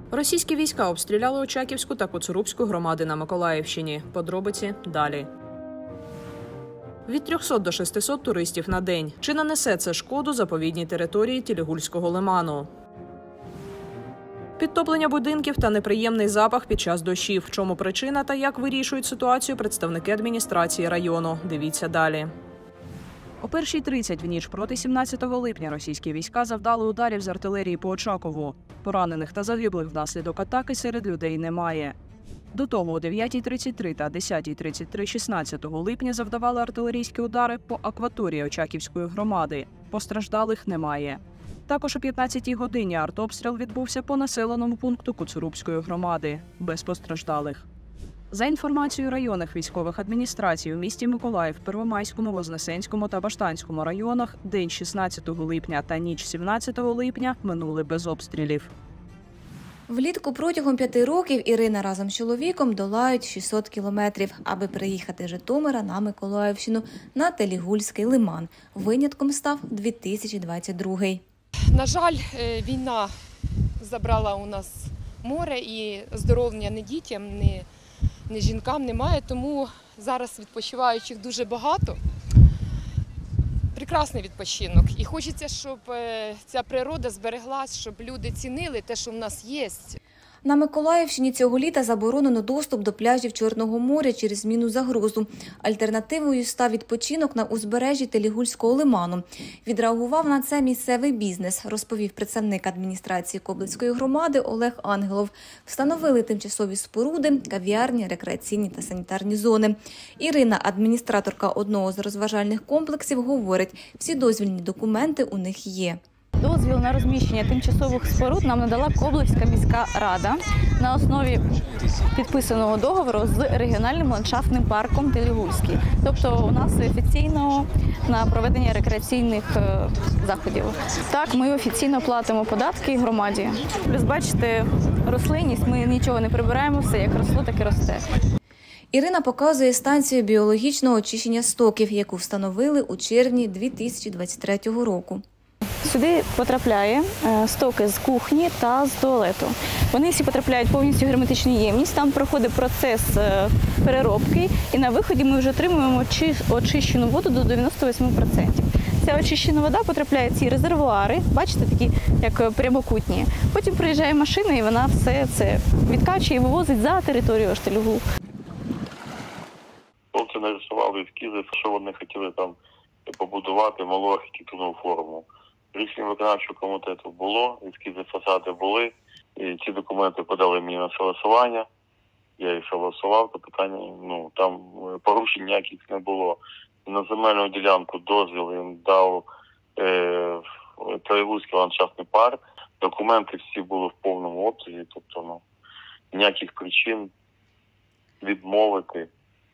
Російські війська обстріляли Очаківську та Коцурубську громади на Миколаївщині. Подробиці далі. Від 300 до 600 туристів на день. Чи нанесе це шкоду заповідній території Телігульського лиману? Підтоплення будинків та неприємний запах під час дощів. В чому причина та як вирішують ситуацію представники адміністрації району? Дивіться далі. О 1:30 в ніч проти 17 липня російські війська завдали ударів з артилерії по Очакову. Поранених та загиблих внаслідок атаки серед людей немає. До того о 9:33 та 10:33 16 липня завдавали артилерійські удари по акваторії Очаківської громади. Постраждалих немає. Також о 15-й годині артобстріл відбувся по населеному пункту Коцурубської громади. Без постраждалих. За інформацією районних військових адміністрацій, у місті Миколаїв, Первомайському, Вознесенському та Баштанському районах день 16 липня та ніч 17 липня минули без обстрілів. Влітку протягом 5 років Ірина разом з чоловіком долають 600 кілометрів, аби приїхати з Житомира на Миколаївщину на Телігульський лиман. Винятком став 2022. На жаль, війна забрала у нас море і здоров'я ні дітям, ні жінкам немає, тому зараз відпочиваючих дуже багато. Прекрасний відпочинок. І хочеться, щоб ця природа збереглась, щоб люди цінили те, що в нас є. На Миколаївщині цього літа заборонено доступ до пляжів Чорного моря через зміну загрозу. Альтернативою став відпочинок на узбережжі Телігульського лиману. Відреагував на це місцевий бізнес, розповів представник адміністрації Коблицької громади Олег Ангелов. Встановили тимчасові споруди, кав'ярні, рекреаційні та санітарні зони. Ірина, адміністраторка одного з розважальних комплексів, говорить, всі дозвільні документи у них є. Дозвіл на розміщення тимчасових споруд нам надала Коблицька міська рада на основі підписаного договору з регіональним ландшафтним парком Телігульський. Тобто у нас офіційно на проведення рекреаційних заходів. Так, ми офіційно платимо податки громаді. Плюс, бачите, рослинність, ми нічого не прибираємо, все як росло, так і росте. Ірина показує станцію біологічного очищення стоків, яку встановили у червні 2023 року. Сюди потрапляє стоки з кухні та з туалету. Вони всі потрапляють повністю в герметичну ємність, там проходить процес переробки і на виході ми вже отримуємо очищену воду до 98%. Ця очищена вода потрапляє в ці резервуари, бачите, такі як прямокутні. Потім приїжджає машина і вона все це відкачує і вивозить за територію Телігу. Хлопці нарисували ескізи, що вони хотіли там побудувати малу архітектурну форму. Рішення виконавчого комітету було, ескізи фасади були, і ці документи подали мені на согласування. Я їх согласував, то питання, там порушень ніяких не було. На земельну ділянку дозвіл їм дав Телігульський ландшафтний парк. Документи всі були в повному обсязі, тобто ніяких причин відмовити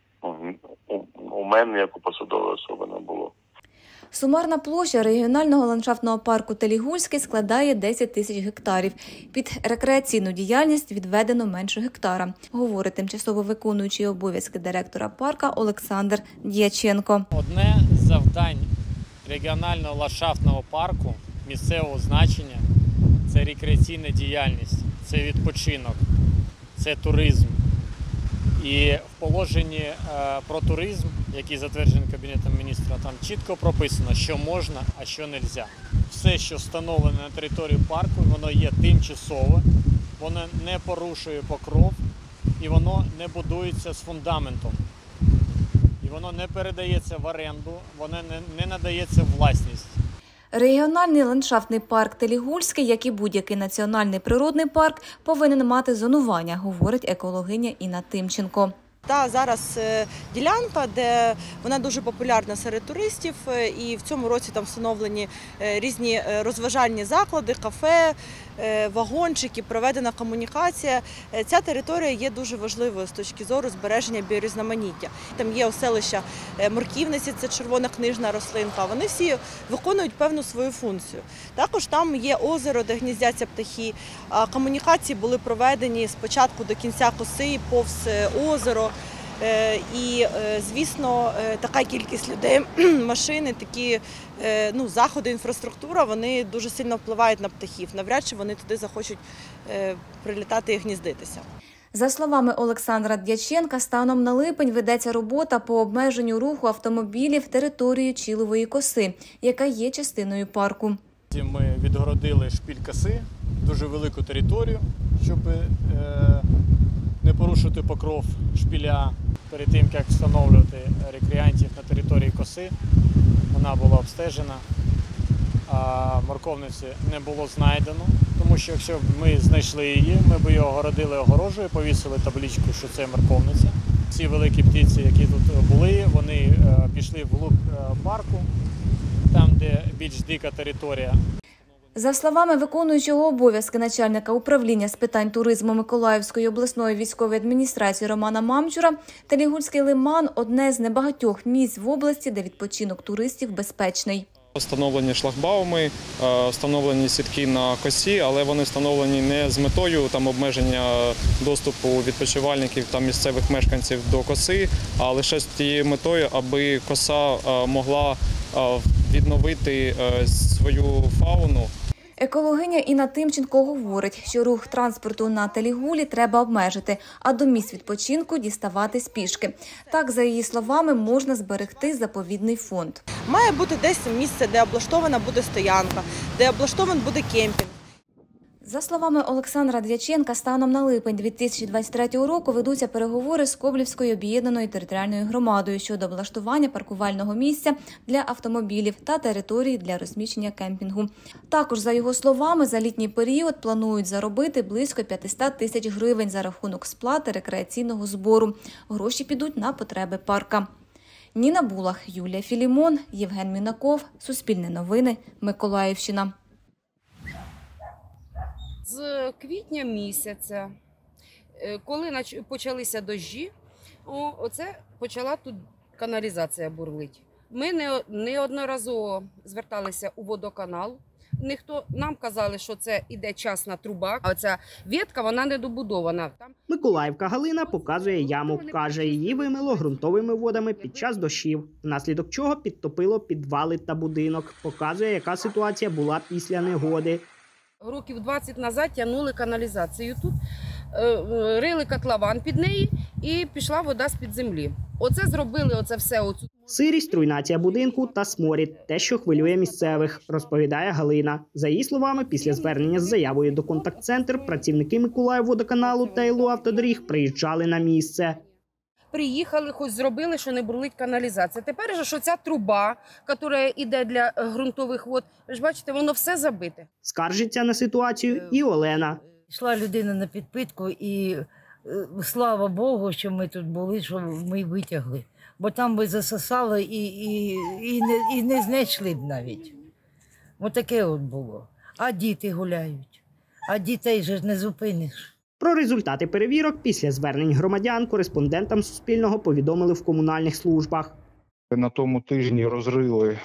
у мене, як у посадової особи, не було. Сумарна площа регіонального ландшафтного парку Телігульський складає 10 тисяч гектарів. Під рекреаційну діяльність відведено менше гектара, говорить тимчасово виконуючий обов'язки директора парка Олександр Дяченко. Одне з завдань регіонального ландшафтного парку місцевого значення – це рекреаційна діяльність, це відпочинок, це туризм. І в положенні про туризм, який затверджений Кабінетом міністрів, там чітко прописано, що можна, а що не можна. Все, що встановлено на території парку, воно є тимчасове, воно не порушує покров і воно не будується з фундаментом. І воно не передається в оренду, воно не надається в власність. Регіональний ландшафтний парк Телігульський, як і будь-який національний природний парк, повинен мати зонування, говорить екологиня Інна Тимченко. Та зараз ділянка, де вона дуже популярна серед туристів, і в цьому році там встановлені різні розважальні заклади, кафе, вагончики, проведена комунікація. Ця територія є дуже важливою з точки зору збереження біорізноманіття. Там є оселища морківниці, це червона книжна рослинка, вони всі виконують певну свою функцію. Також там є озеро, де гніздяться птахи. Комунікації були проведені з початку до кінця коси, повз озеро. І, звісно, така кількість людей, машини, такі заходи, інфраструктура, вони дуже сильно впливають на птахів. Навряд чи вони туди захочуть прилітати і гніздитися. За словами Олександра Дяченка, станом на липень ведеться робота по обмеженню руху автомобілів територією Чілової коси, яка є частиною парку. Ми відгородили шпиль коси, дуже велику територію, щоб не порушити покров шпиля. Перед тим, як встановлювати рекреантів на території коси, вона була обстежена, а морковниці не було знайдено, тому що якщо б ми знайшли її, ми б її огородили огорожею, повісили табличку, що це морковниця. Ці великі птиці, які тут були, вони пішли вглуб парку, там, де більш дика територія. За словами виконуючого обов'язки начальника управління з питань туризму Миколаївської обласної військової адміністрації Романа Мамчура, Телігульський лиман – одне з небагатьох місць в області, де відпочинок туристів безпечний. Встановлені шлагбауми, встановлені сітки на косі, але вони встановлені не з метою обмеження доступу відпочивальників та місцевих мешканців до коси, а лише з тією метою, аби коса могла відновити свою фауну. Екологиня Інна Тимченко говорить, що рух транспорту на Телігулі треба обмежити, а до місць відпочинку діставатись пішки. Так, за її словами, можна зберегти заповідний фонд. Має бути десь місце, де облаштована буде стоянка, де облаштований буде кемпінг. За словами Олександра Дяченка, станом на липень 2023 року ведуться переговори з Коблівською об'єднаною територіальною громадою щодо облаштування паркувального місця для автомобілів та території для розміщення кемпінгу. Також, за його словами, за літній період планують заробити близько 500 тисяч гривень за рахунок сплати рекреаційного збору. Гроші підуть на потреби парка. Ніна Булах, Юлія Філімон, Євген Мінаков, Суспільне новини, Миколаївщина. З квітня місяця, коли почалися дощі, оце почала тут каналізація бурлить. Ми неодноразово зверталися у водоканал. Нам казали, що це іде частна труба, а ця ветка, вона недобудована. Миколаївка Галина показує яму. Каже, її вимило ґрунтовими водами під час дощів, внаслідок чого підтопило підвали та будинок. Показує, яка ситуація була після негоди. Років 20 назад тягнули каналізацію тут, рили котлован під неї і пішла вода з-під землі. Оце зробили, оце все. Сирість, руйнація будинку та сморід – те, що хвилює місцевих, розповідає Галина. За її словами, після звернення з заявою до контакт-центр працівники Миколаївводоканалу та ІЛО «Автодоріг» приїжджали на місце. Приїхали, хоч зробили, що не бурлить каналізація. Тепер же, що ця труба, яка йде для ґрунтових вод, ви ж бачите, воно все забите. Скаржиться на ситуацію і Олена. Йшла людина на підпитку і слава Богу, що ми тут були, що ми витягли. Бо там би засосало і не знайшли б навіть. Отаке от було. А діти гуляють, а дітей же не зупиниш. Про результати перевірок після звернень громадян кореспондентам Суспільного повідомили в комунальних службах. На тому тижні розрили,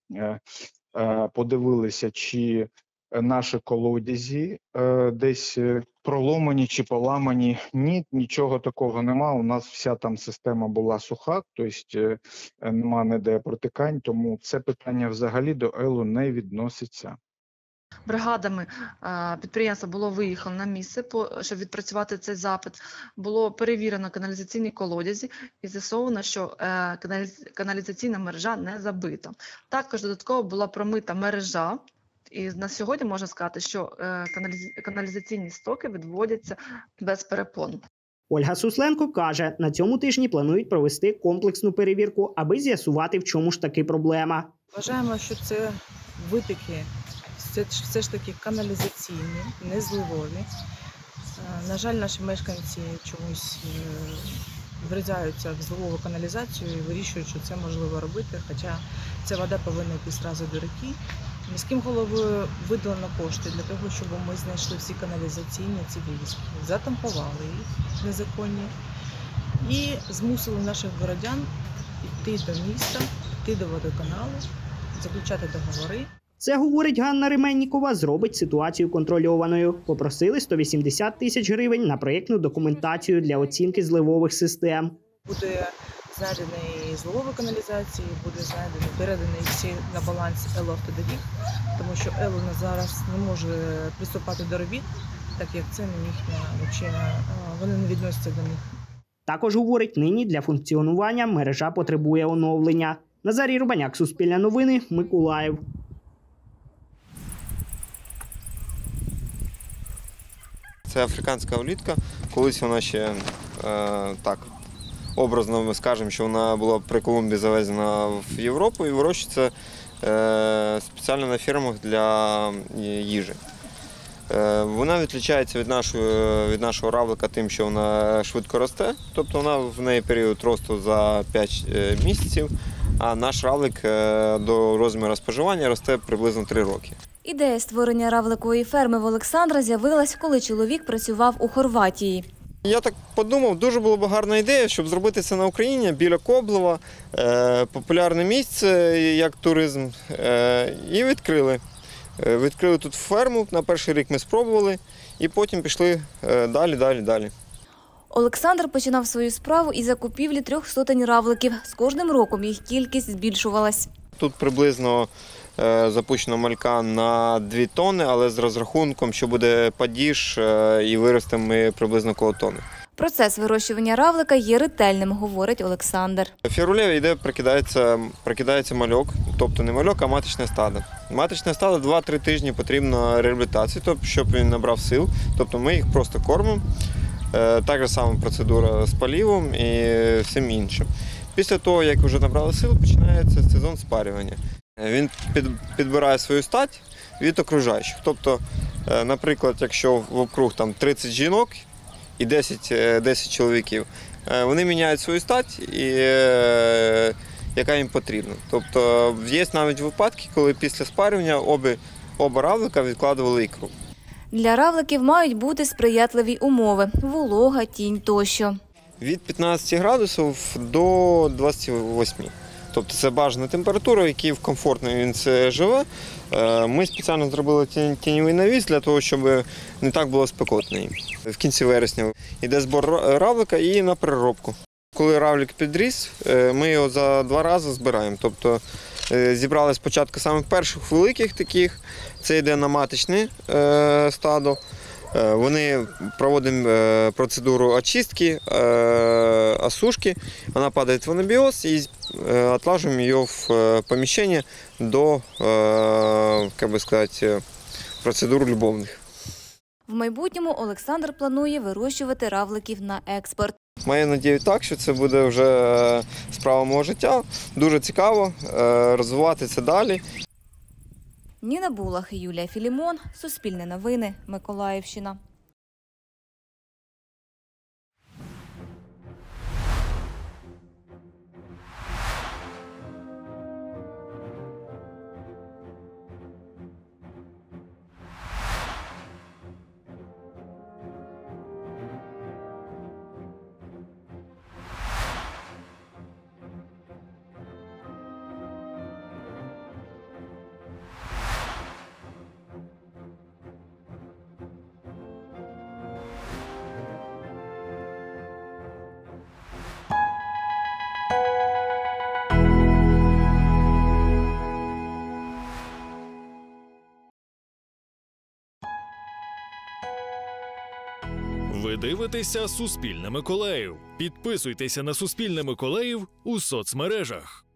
подивилися, чи наші колодязі десь проломані чи поламані. Ні, нічого такого нема. У нас вся там система була суха, тобто нема ніде протикань, тому це питання взагалі до ЕЛУ не відноситься. Бригадами підприємства було виїхано на місце, щоб відпрацювати цей запит. Було перевірено каналізаційні колодязі і з'ясовано, що каналізаційна мережа не забита. Також додатково була промита мережа. І на сьогодні можна сказати, що каналізаційні стоки відводяться без перепон. Ольга Сусленко каже, на цьому тижні планують провести комплексну перевірку, аби з'ясувати, в чому ж таки проблема. Вважаємо, що це витоки все ж таки каналізаційні, не зливові. На жаль, наші мешканці чомусь врізаються в зливову каналізацію і вирішують, що це можливо робити, хоча ця вода повинна йти одразу до реки. Міським головою виділено кошти для того, щоб ми знайшли всі каналізаційні ці вивізки, затампували їх незаконні і змусили наших городян йти до міста, йти до водоканалу, заключати договори. Це, говорить Ганна Ременнікова, зробить ситуацію контрольованою. Попросили 180 тисяч гривень на проєктну документацію для оцінки зливових систем. Буде знайдений зловові каналізації, буде знайдений, переданий всі на баланс Елу-Автодоріг, тому що Елу на зараз не може приступати до робіт, так як це не їхня, вони не відносяться до них. Також говорить, нині для функціонування мережа потребує оновлення. Назарій Рубаняк, Суспільне новини, Миколаїв. Це африканська улітка. Колись вона ще, так, образно ми скажемо, що вона була при Колумбії завезена в Європу і вирощується спеціально на фермах для їжі. Вона відрізняється від нашого равлика тим, що вона швидко росте, тобто в неї період росту за 5 місяців, а наш равлик до розміру споживання росте приблизно 3 роки. Ідея створення равликової ферми в Олександра з'явилась, коли чоловік працював у Хорватії. Я так подумав, дуже була б гарна ідея, щоб зробити це на Україні, біля Коблева, популярне місце, як туризм, і відкрили. Відкрили тут ферму, на перший рік ми спробували, і потім пішли далі. Олександр починав свою справу із закупівлі 300 равликів. З кожним роком їх кількість збільшувалась. Тут приблизно запущено малька на 2 тонни, але з розрахунком, що буде падіж і виростемо ми приблизно коло тонни. Процес вирощування равлика є ретельним, говорить Олександр. В февралі йде, прикидається мальок, тобто не мальок, а маточне стадо. Маточне стадо 2-3 тижні потрібно реабілітації, тобто, щоб він набрав сил, тобто ми їх просто кормимо. Так само процедура з полівом і всім іншим. Після того, як вже набрали сил, починається сезон спарювання. Він підбирає свою стать від окружаючих. Тобто, наприклад, якщо вокруг 30 жінок і 10 чоловіків, вони міняють свою стать, яка їм потрібна. Тобто, є навіть випадки, коли після спарювання оба равлика відкладували ікру. Для равликів мають бути сприятливі умови – волога, тінь тощо. Від 15 градусів до 28. Тобто це бажана температура, в якій комфортно він це живе. Ми спеціально зробили тіньовий навіс для того, щоб не так було спекотно. В кінці вересня йде збор равлика і на переробку. Коли равлик підріс, ми його за 2 рази збираємо. Тобто зібрали спочатку самих перших великих таких, це йде на маточне стадо. Вони проводимо процедуру очистки, осушки, вона падає в анабіоз і відлажуємо її в поміщення до, як би сказати, процедур любовних. В майбутньому Олександр планує вирощувати равликів на експорт. Маю надію так, що це буде вже справа мого життя. Дуже цікаво розвивати це далі. Ніна Булах, Юлія Філімон, Суспільне новини, Миколаївщина. Ви дивитеся «Суспільне Миколаїв». Підписуйтеся на «Суспільне Миколаїв» у соцмережах.